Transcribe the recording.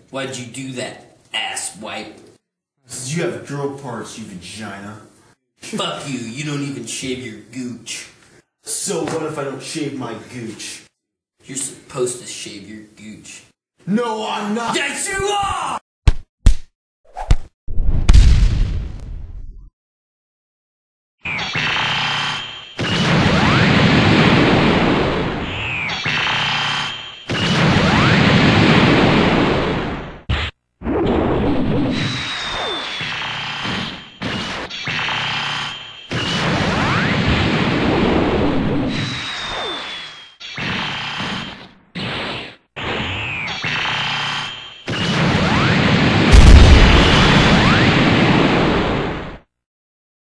Why'd you do that, ass wipe? You have girl parts, you vagina. Fuck you, you don't even shave your gooch. So what if I don't shave my gooch? You're supposed to shave your gooch. No, I'm not! Yes, you are!